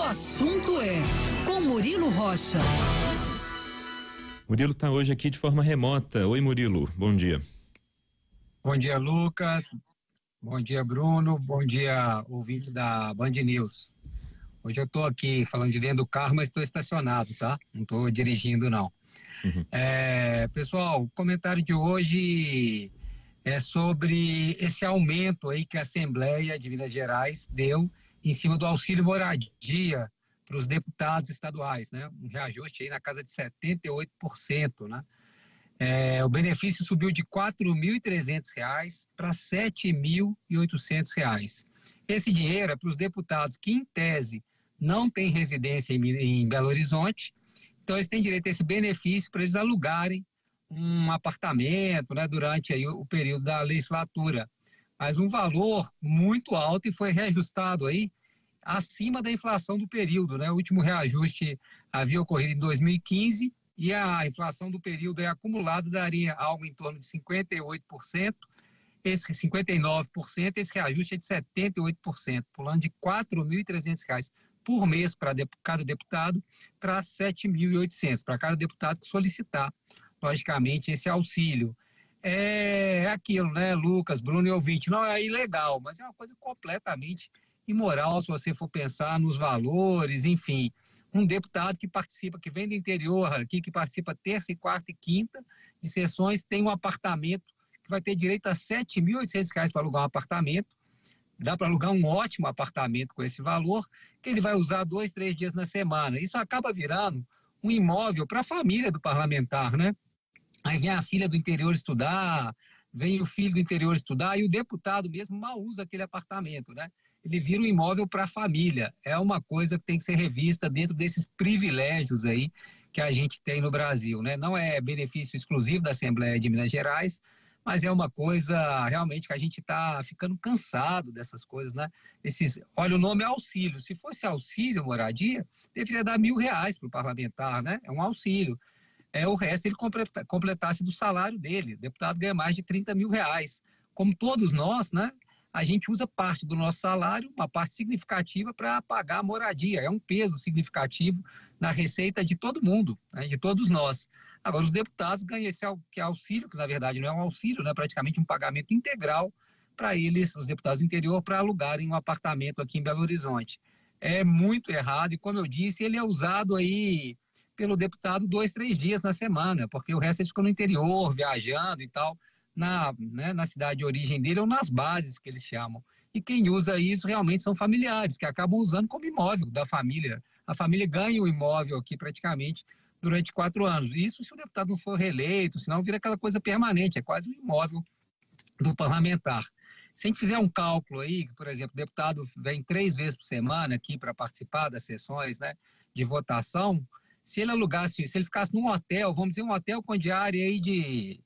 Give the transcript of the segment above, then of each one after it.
assunto é com Murilo Rocha. Murilo está hoje aqui de forma remota. Oi, Murilo, bom dia. Bom dia, Lucas. Bom dia, Bruno. Bom dia, ouvinte da Band News. Hoje eu estou aqui falando de dentro do carro, mas estou estacionado, tá? Não estou dirigindo, não. Uhum. Pessoal, o comentário de hoje é sobre esse aumento aí que a Assembleia de Minas Gerais deu em cima do auxílio moradia para os deputados estaduais, né? Um reajuste aí na casa de 78%, né? O benefício subiu de R$ 4.300 para R$ 7.800. Esse dinheiro é para os deputados que, em tese, não têm residência em Belo Horizonte, então eles têm direito a esse benefício para eles alugarem um apartamento, né, durante aí o período da legislatura. Mas um valor muito alto e foi reajustado aí acima da inflação do período, né? O último reajuste havia ocorrido em 2015 e a inflação do período acumulado daria algo em torno de 58%, esse 59%, esse reajuste é de 78%, pulando de R$ 4.300 por mês para cada deputado para R$ 7.800, para cada deputado que solicitar, logicamente, esse auxílio. É aquilo, né, Lucas, Bruno e ouvinte, não é ilegal, mas é uma coisa completamente imoral se você for pensar nos valores, enfim. Um deputado que participa, que vem do interior aqui, que participa terça, quarta e quinta de sessões, tem um apartamento que vai ter direito a R$ 7.800 para alugar um apartamento. Dá para alugar um ótimo apartamento com esse valor, que ele vai usar 2, 3 dias na semana. Isso acaba virando um imóvel para a família do parlamentar, né? Aí vem a filha do interior estudar, vem o filho do interior estudar, e o deputado mesmo mal usa aquele apartamento, né? Ele vira um imóvel para a família. É uma coisa que tem que ser revista dentro desses privilégios aí que a gente tem no Brasil, né? Não é benefício exclusivo da Assembleia de Minas Gerais, mas é uma coisa realmente que a gente está ficando cansado dessas coisas, né? Olha, o nome é auxílio. Se fosse auxílio moradia, deveria dar R$ 1.000 para o parlamentar, né? É um auxílio. O resto ele completasse do salário dele. O deputado ganha mais de R$ 30.000. Como todos nós, né? A gente usa parte do nosso salário, uma parte significativa, para pagar a moradia. É um peso significativo na receita de todo mundo, né, de todos nós. Agora, os deputados ganham esse auxílio, que na verdade não é um auxílio, né, praticamente um pagamento integral para eles, os deputados do interior, para alugarem um apartamento aqui em Belo Horizonte. É muito errado e, como eu disse, ele é usado aí pelo deputado 2, 3 dias na semana, porque o resto eles ficam no interior, viajando e tal, na cidade de origem dele ou nas bases que eles chamam. E quem usa isso realmente são familiares, que acabam usando como imóvel da família. A família ganha o imóvel aqui praticamente durante 4 anos. Isso se o deputado não for reeleito, senão vira aquela coisa permanente, é quase um imóvel do parlamentar. Se a gente fizer um cálculo aí, por exemplo, o deputado vem 3 vezes por semana aqui para participar das sessões, né, de votação, se ele ficasse num hotel, vamos dizer um hotel com diária aí de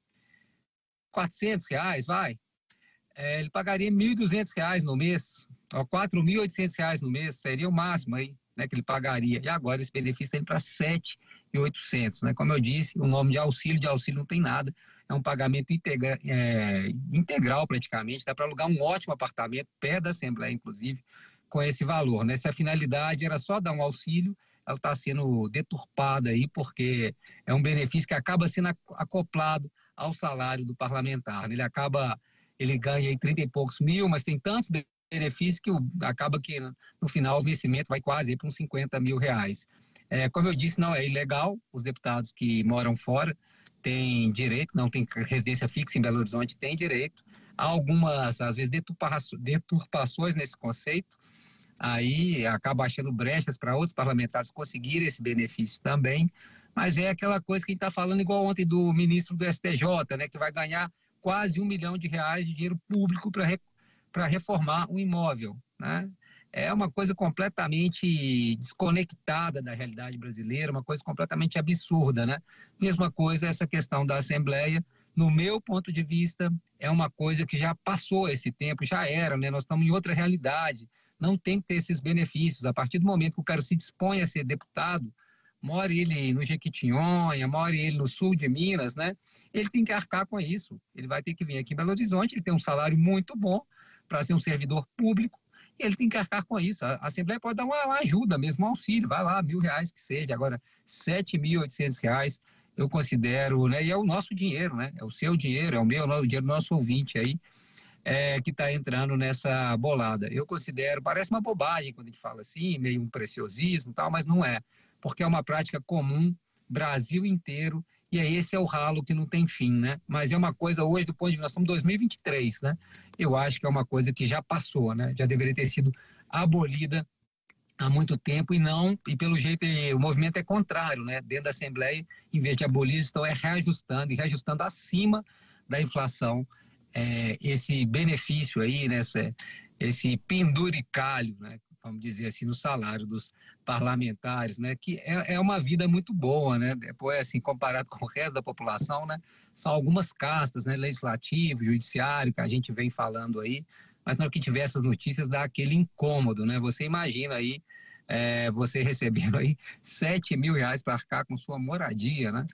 R$ 400, vai, ele pagaria R$ 1.200 no mês, R$ 4.800 no mês, seria o máximo aí, né, que ele pagaria. E agora esse benefício está indo para R$ 7.800, né? Como eu disse, o nome de auxílio não tem nada, é um pagamento integral praticamente, dá para alugar um ótimo apartamento, perto da Assembleia, inclusive, com esse valor, né? Se a finalidade era só dar um auxílio, ela está sendo deturpada aí, porque é um benefício que acaba sendo acoplado ao salário do parlamentar. Ele ganha aí 30 e poucos mil, mas tem tantos benefícios que acaba que no final o vencimento vai quase para uns R$ 50.000. Como eu disse, não é ilegal, os deputados que moram fora têm direito, não tem residência fixa em Belo Horizonte, têm direito. Há algumas, às vezes, deturpações nesse conceito, aí acaba achando brechas para outros parlamentares conseguirem esse benefício também, mas é aquela coisa que a gente está falando igual ontem do ministro do STJ, né, que vai ganhar quase R$ 1 milhão de dinheiro público para reformar um imóvel, né? É uma coisa completamente desconectada da realidade brasileira, uma coisa completamente absurda, né? Mesma coisa essa questão da Assembleia, no meu ponto de vista, é uma coisa que já passou esse tempo, já era, né? Nós estamos em outra realidade, não tem que ter esses benefícios. A partir do momento que o cara se dispõe a ser deputado, mora ele no Jequitinhonha, mora ele no sul de Minas, né? Ele tem que arcar com isso. Ele vai ter que vir aqui em Belo Horizonte, ele tem um salário muito bom para ser um servidor público, ele tem que arcar com isso. A Assembleia pode dar uma ajuda mesmo, um auxílio, vai lá, R$1.000 que seja. Agora, R$7.800 eu considero, né? E é o nosso dinheiro, né? É o seu dinheiro, é o meu, o dinheiro do nosso ouvinte aí, que está entrando nessa bolada. Eu considero, parece uma bobagem quando a gente fala assim, meio um preciosismo e tal, mas não é, porque é uma prática comum, Brasil inteiro, e aí esse é o ralo que não tem fim, né? Mas é uma coisa hoje, do ponto de vista, nós estamos em 2023, né? Eu acho que é uma coisa que já passou, né? Já deveria ter sido abolida há muito tempo e pelo jeito o movimento é contrário, né? Dentro da Assembleia, em vez de abolir, estão reajustando acima da inflação esse benefício aí, né? Esse penduricalho, né? Vamos dizer assim, no salário dos parlamentares, né? Que é uma vida muito boa, né? Depois, assim, comparado com o resto da população, né? São algumas castas, né? Legislativo, judiciário, que a gente vem falando aí, mas na hora que tiver essas notícias dá aquele incômodo, né? Você imagina aí, você recebendo aí R$7.000 para arcar com sua moradia, né?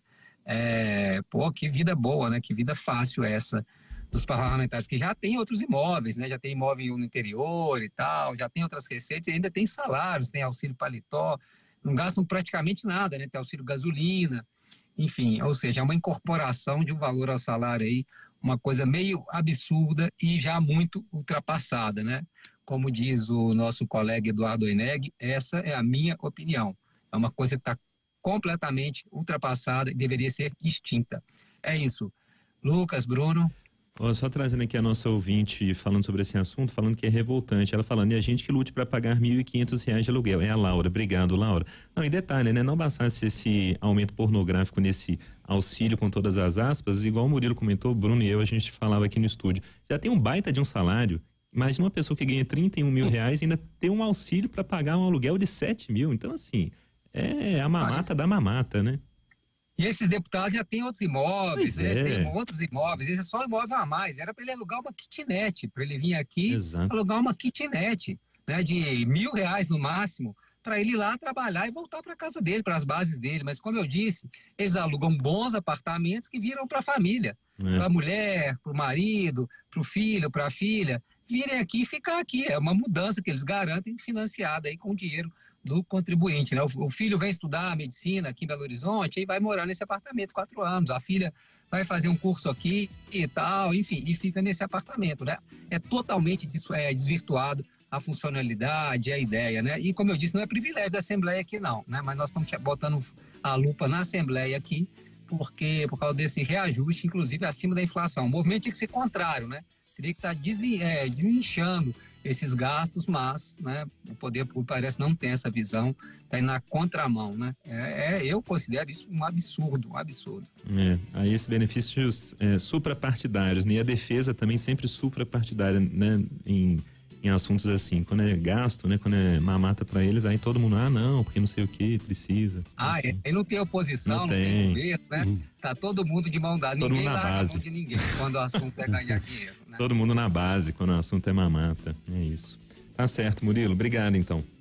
Pô, que vida boa, né? Que vida fácil essa dos parlamentares, que já tem outros imóveis, né? Já tem imóvel no interior e tal, já tem outras receitas, e ainda tem salários, tem auxílio paletó, não gastam praticamente nada, né? Tem auxílio gasolina, enfim, ou seja, é uma incorporação de um valor ao salário aí, uma coisa meio absurda e já muito ultrapassada, né? Como diz o nosso colega Eduardo Oineg, essa é a minha opinião. É uma coisa que está completamente ultrapassada e deveria ser extinta. É isso. Lucas, Bruno. Só trazendo aqui a nossa ouvinte falando sobre esse assunto, falando que é revoltante. Ela falando, e a gente que lute para pagar R$1.500 de aluguel. É a Laura. Obrigado, Laura. Não, e detalhe, né? Não bastasse esse aumento pornográfico nesse auxílio com todas as aspas, igual o Murilo comentou, o Bruno e eu, a gente falava aqui no estúdio. Já tem um baita de um salário. Imagina uma pessoa que ganha R$31.000 e ainda tem um auxílio para pagar um aluguel de R$7.000. Então, assim, é a mamata da mamata, né? E esses deputados já têm outros imóveis, né? Eles têm outros imóveis, esse é só imóvel a mais. Era para ele alugar uma kitnet, para ele vir aqui alugar uma kitnet, né? De R$1.000 no máximo, para ele ir lá trabalhar e voltar para a casa dele, para as bases dele. Mas, como eu disse, eles alugam bons apartamentos que viram para a família, para a mulher, para o marido, para o filho, para a filha, virem aqui e ficar aqui. É uma mudança que eles garantem, financiada aí com o dinheiro do contribuinte, né? O filho vem estudar medicina aqui em Belo Horizonte e vai morar nesse apartamento 4 anos. A filha vai fazer um curso aqui e tal, enfim, e fica nesse apartamento, né? É totalmente desvirtuado a funcionalidade, a ideia, né? E como eu disse, não é privilégio da Assembleia aqui não, né? Mas nós estamos botando a lupa na Assembleia aqui, por causa desse reajuste, inclusive acima da inflação. O movimento tinha que ser contrário, né? Teria que estar desinchando esses gastos, mas, né, o poder público parece não ter essa visão, está indo na contramão, né? Eu considero isso um absurdo. Aí esses benefícios suprapartidários, né? E a defesa também sempre suprapartidária, né? Em assuntos assim, quando é gasto, né? Quando é mamata para eles, aí todo mundo, não, porque não sei o que, precisa. Aí não tem oposição, não tem governo, né? Tá todo mundo de mão dada, ninguém larga a mão de ninguém quando o assunto é ganhar dinheiro, né? Todo mundo na base quando o assunto é mamata, é isso. Tá certo, Murilo, obrigado então.